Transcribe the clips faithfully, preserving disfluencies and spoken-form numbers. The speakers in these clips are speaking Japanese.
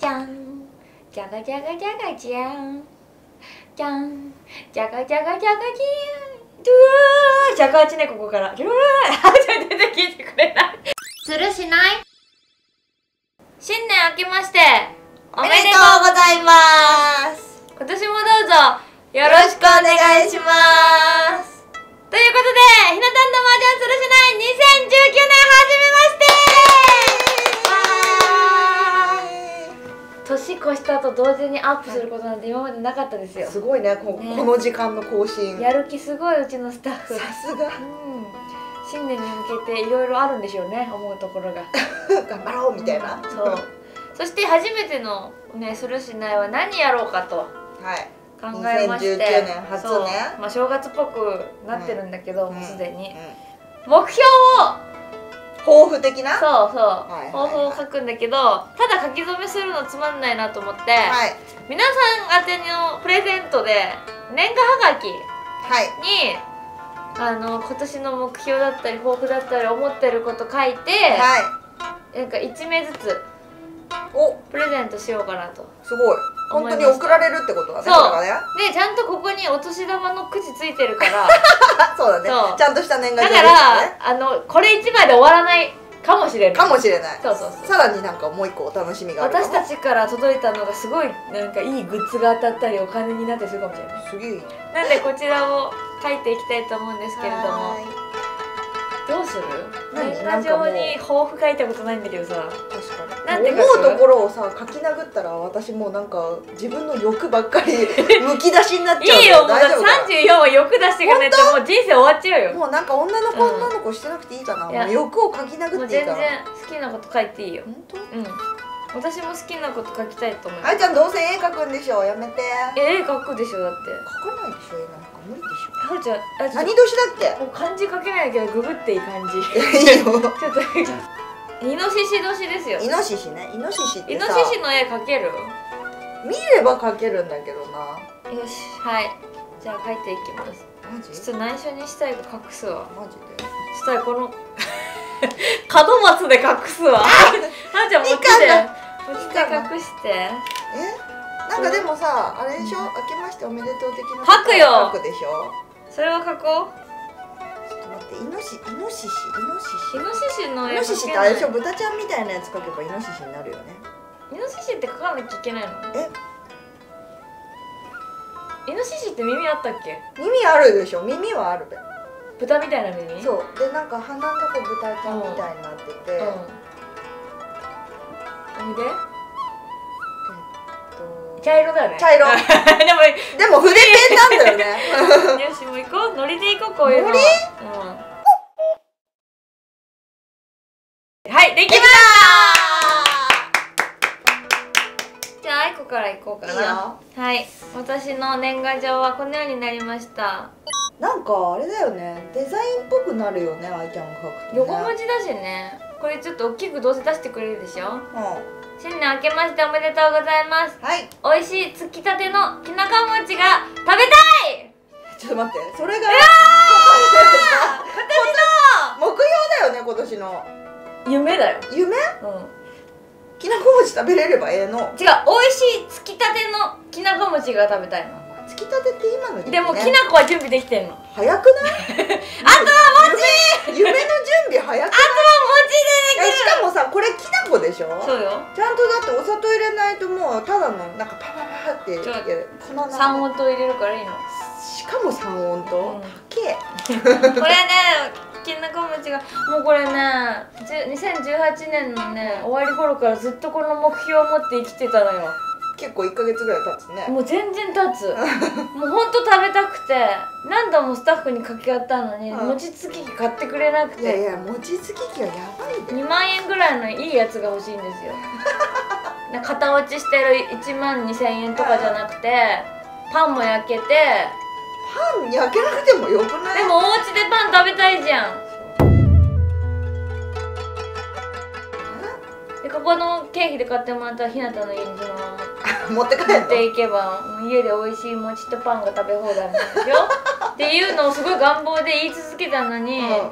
じゃんじゃがじゃがじゃがじゃんじゃんじゃがじゃがじゃがじゃんドゥーじゃがはちね、ここからドゥー全然聞いてくれない。するしない。新年明けましておめでとうございます。 今年もどうぞよろしくお願いします。ということで、ひなたんの麻雀するしないにせんじゅうきゅうねん始めましてー。年越した後同時にアップすることなんて今までなかったですよ。 すごいね、こ, ねこの時間の更新。 やる気すごいうちのスタッフ。 さすが。うん、 新年に向けていろいろあるんでしょうね、思うところが。 頑張ろうみたいな。 そう。そして初めてのね、するしないは何やろうかと。 はい。 考えまして、 にせんじゅうきゅうねん初ね、 まあ正月っぽくなってるんだけど、もうすでに、 うん、 目標を抱負的な、 そうそう、抱負を書くんだけど、ただ書き初めするのつまんないなと思って、はい、皆さん宛てのプレゼントで年賀はがきに、はい、あの今年の目標だったり抱負だったり思ってること書いて、はい、なんかいちめいずつおプレゼントしようかなと。 すごい、本当に送られるってことだね。 そうね、ちゃんとここにお年玉のくじついてるからそうだね、ちゃんとした年賀状だからあのこれいちまいで終わらないかもしれないかもしれない。 そうそうそう、 さらになんかもう一個お楽しみがあるかも。 私たちから届いたのがすごいなんかいいグッズが当たったりお金になったりするかもしれない。 すげえ。 なんでこちらを書いていきたいと思うんですけれども、どうする？年賀状に抱負書いたことないんだけどさ。確かに。なんて思うところをさ書き殴ったら私もうなんか自分の欲ばっかりむき出しになっちゃう。いいよ、もうさんじゅうよんは欲出していかないともう人生終わっちゃうよ。 もうなんか女の子、うん、女の子してなくていいかな。もう欲を書き殴っていいから。 全然好きなこと書いていいよ。本当？うん。私も好きなこと書きたいと思います。 あいちゃんどうせ絵描くんでしょ、やめて。 絵描くでしょ、だって。 描かないでしょ、絵なんか無理でしょ。 はるちゃん、 何年だっけ？ もう漢字書けないけどググっていい感じ。 いいよ。ちょっとイノシシ年ですよ。 イノシシね、イノシシってイノシシの絵描ける？ 見れば描けるんだけどな。 よし、はい。じゃあ描いていきます。マジ？ちょっと内緒にしたいと隠すわ。マジで？そしたらこの門松で隠すわ。はるちゃん持ってて。持って隠して。え？ なんかでもさ、あれでしょ、明けましておめでとう的な書くよ。 書くでしょ。 それは書こう。 ちょっと待って、イノシイノシシイノシシイノシシのイノシシってあれでしょ、豚ちゃんみたいなやつ書けばイノシシになるよね。 イノシシって書かなきゃいけないの？ え？ イノシシって耳あったっけ？ 耳あるでしょ、耳はあるべ。 豚みたいな耳？ そうで、なんか鼻のとこ豚ちゃんみたいになってて。 おいで。茶色だよね。 茶色。でもでも筆ペンなんだよね。 よし、もう行こう。ノリで行こう、こういうの。ノリ？うん。はい、できました。じゃああいこから行こうかな。いいよ。はい、私の年賀状はこのようになりました。なんかあれだよね、デザインっぽくなるよね、あいちゃんが書くとね。横文字だしね。これちょっと大きくどうせ出してくれるでしょ。うん。新年明けましておめでとうございます。はい。美味しいつきたてのきなこ餅が食べたい。ちょっと待って、それが今年の目標だよね、今年の夢だよ。夢？うん。きなこ餅食べれればええの。違う、美味しいつきたてのきなこ餅が食べたいの。つきたてって今の時期ね。でもきなこは準備できてんの。早くない？あとは餅。夢の準備早くない？あとは餅でできる。しかもさ、これきなこでしょ。そうよ。ちゃんとだってお砂糖入れないともうただのなんかパパパって三温糖入れるからいいの。しかも三温糖。高え。これね、きなこ餅がもうこれね、にせんじゅうはちねんのね終わり頃からずっとこの目標を持って生きてたのよ。結構いっかげつぐらい経つね。もう全然経つ。もうほんと食べたくて何度もスタッフに掛け合ったのに、うん、餅つき機買ってくれなくて。いやいや、餅つき機はやばいで。にまんえんぐらいのいいやつが欲しいんですよ。型落ちしてるいちまんにせんえんとかじゃなくて、パンも焼けて。パン焼けなくてもよくない？でもお家でパン食べたいじゃん。でここの経費で買ってもらったらひなたの家にそのまま持って帰っていけば家で美味しい餅とパンが食べ放題なんですよっていうのをすごい願望で言い続けたのに、うん、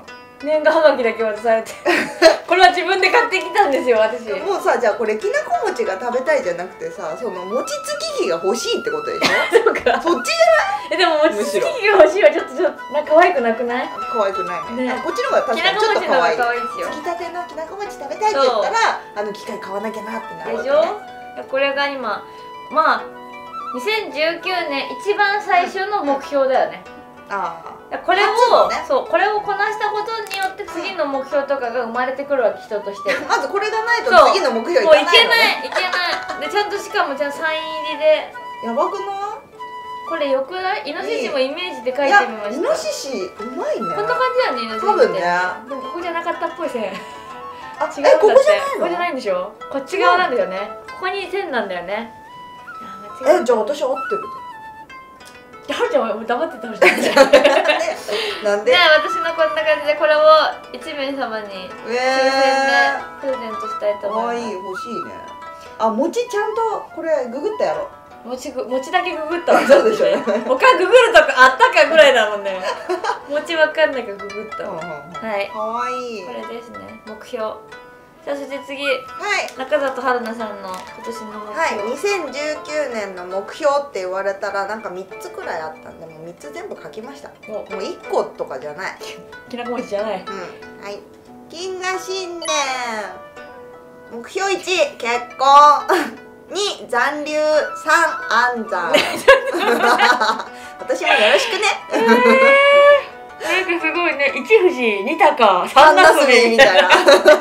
年賀はがきだけ渡されてこれは自分で買ってきたんですよ私。 もうさ、じゃあこれきなこ餅が食べたいじゃなくてさ、その餅つき機が欲しいってことでしょそうか、そっちじゃない？ えでも餅つき機が欲しいはちょっとちょっとなんか可愛くなくない？ 可愛くないね。 ね、 こっちの方が確かにちょっと可愛い。 可愛いですよ。 つきたてのきなこ餅食べたいって言ったら、あの機械買わなきゃなってなるわけね。 でしょ？これが今まあにせんじゅうきゅうねん一番最初の目標だよね。ああ、これを、ね、そうこれをこなしたことによって次の目標とかが生まれてくるわけ、人としてまずこれがないと次の目標いかないの、ね、もういけないいけないで、ちゃんとしかもじゃあサイン入りでやばくない？ これよくない？イノシシもイメージで描いてみました。 イノシシうまいね。 こんな感じだよね、イノシシって。多分ね。でもここじゃなかったっぽい線。あ、違うんだって。ここじゃないの？ここじゃないんでしょ？こっち側なんだよね。ここに線なんだよね。 え、じゃあ私合ってるで。はるちゃんは黙ってたほしい。 なんで？ で、私のこんな感じでこれを一名様に抽選でプレゼントしたいと思います。 可愛い、欲しいね。あ、餅ちゃんとこれググったやろ。 餅ぐ餅だけググったわ。 そうでしょ。 他ググるとかあったかぐらいだもんね。餅わかんないからググったわ。はい。 可愛い。 これですね。目標。さあそして次、はい、中里春菜さんの今年の目標。 はい、にせんじゅうきゅうねんの目標って言われたらなんかみっつくらいあったんで、もうみっつ全部書きました。もういっことかじゃない。 きなこ餅じゃない。うん、 はい。金河新年目標いち、結婚に、残留、さん、安産私もよろしくね。えーなんかすごいね、一富士、二鷹、三なすびみたいな。なんか全部あ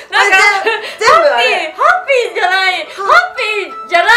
れ。 ハッピーじゃない。ハッピーじゃない。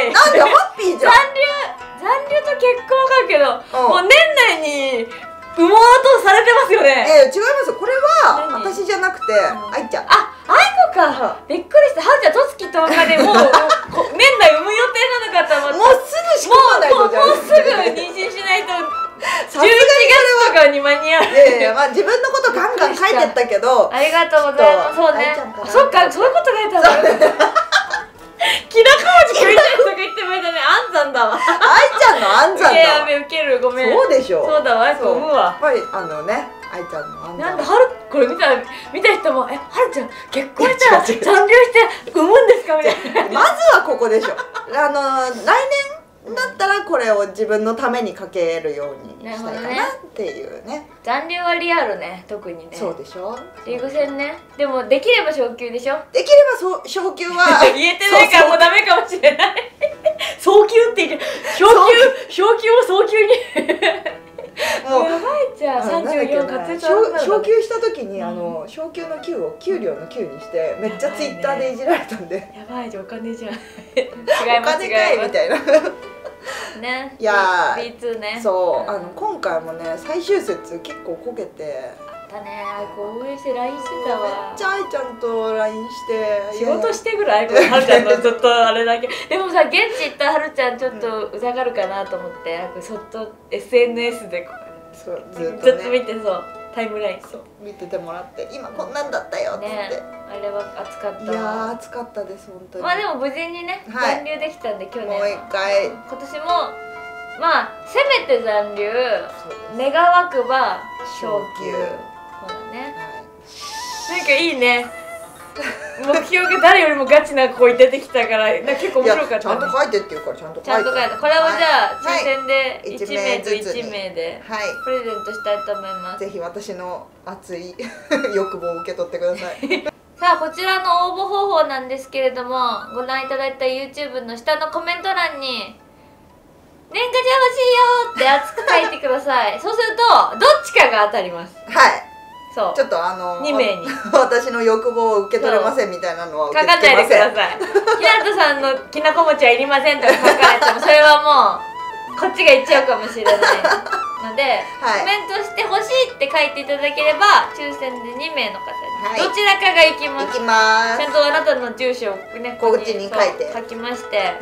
なんでハッピーじゃん。 残留、残留と結婚だけど、もう年内に産もうとされてますよね。 え、違いますよ。これは私じゃなくて、愛ちゃん。 あ、愛子か。びっくりした。はるちゃん、とつきとおかでもう年内産む予定なのかと思って。 もうすぐ仕込まないとじゃん。 もうすぐ妊娠しないと。じゅういちがつとかに間に合う。 いやいや、まあ自分のことガンガン書いてったけど。 ありがとうございます。そうね。そっか、そういうこと書いてある。きなこ餅食いたいとか言ってもいいだね。安産だわ。 愛ちゃんの安産だわ。 やべ、ウケる、ごめん。 そうでしょ。 そうだわ、愛子産むわ。 やっぱりあのね、愛ちゃんの安産。なんではる、これ見た見た人も、え、はるちゃん結婚したら残留して産むんですかみたいな。 まずはここでしょ。あの来年。だったらこれを自分のためにかけるようにしたいかなっていうね。 残留はリアルね、特にね。 そうでしょ。 リーグ戦ね。でもできれば昇級でしょ。 できればそう昇級は言えてないからもうダメかもしれない。早急って言って昇級昇級を早急に。もうやばいじゃん。さんじゅうよん滑舌悪くなる。 昇級した時にあの昇級の級を給料の給にしてめっちゃツイッターでいじられたんで。 やばいじゃん、お金じゃん。違います違いますみたいな。 ね、 いやービーツー ね。 そう、あの今回もね最終節結構こけてあったね。こう応援して ライン してたわ。 めっちゃ愛ちゃんと ライン して仕事してぐらいはるちゃんのずっとあれだけでもさ、現地行ったはるちゃんちょっとうざがるかなと思って、そっと エスエヌエス でそうずっと、ね、 ずっと見て、そうタイムラインそう見ててもらって今こんなんだったよって、ね、 あれは熱かった。 いやー熱かったです本当に。 まあでも無事にね、はい、残留できたんで去年もう一回今年もまあせめて残留、願わくば昇級。そうだね、はい、なんかいいね。目標が誰よりもガチな子に出てきたからなんか結構面白かった、ね、 ちゃんと書いてって言うからちゃんと書いて。 ちゃんと書いて。これをじゃあ、はい、抽選でいちめいといちめいでプレゼントしたいと思います。 ぜひ私の熱い欲望を受け取ってください。 さあこちらの応募方法なんですけれども、ご覧いただいた YouTube の下のコメント欄に年賀状欲しいよって熱く書いてください。そうするとどっちかが当たります。 はい、 そうちょっとあのにめいに私の欲望を受け取れませんみたいなのは受け付けません。書かないでください。ひなとさんのきなこ餅はいりませんとか書かれてもそれはもうこっちが言っちゃうかもしれないので、はい、コメントしてほしいって書いていただければ抽選でにめいの方に、はい、どちらかが行きます。 行きます。 ちゃんとあなたの住所をねこっちに書いて書きまして、はい、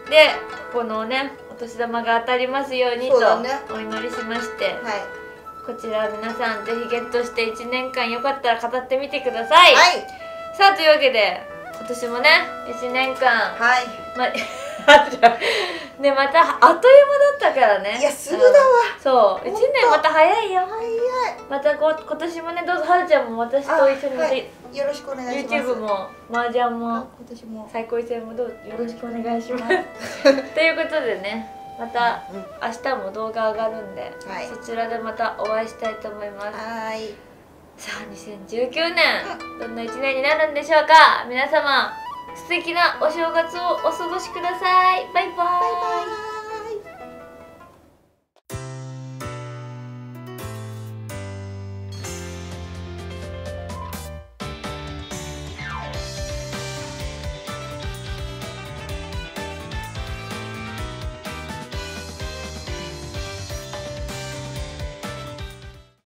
でこのねお年玉が当たりますようにとお祈りしまして、はい、こちら皆さんぜひゲットしていちねんかんよかったら語ってみてください。はい、さあというわけで今年もねいちねんかん、はい、まね、またあっという間だったからね。 いやすぐだわ、 うん、そういちねんまた早いよ。 早い。 またこ今年もね、どうぞはるちゃんも私と一緒に、はい、 よろしくお願いします。 YouTube も麻雀も今年も最高位戦もどうぞよろしくお願いしますということでね、また明日も動画上がるんで、はい、そちらでまたお会いしたいと思います。はい。さあにせんじゅうきゅうねん、どんないちねんになるんでしょうか。皆様素敵なお正月をお過ごしください。バイバーイ。バイバイ。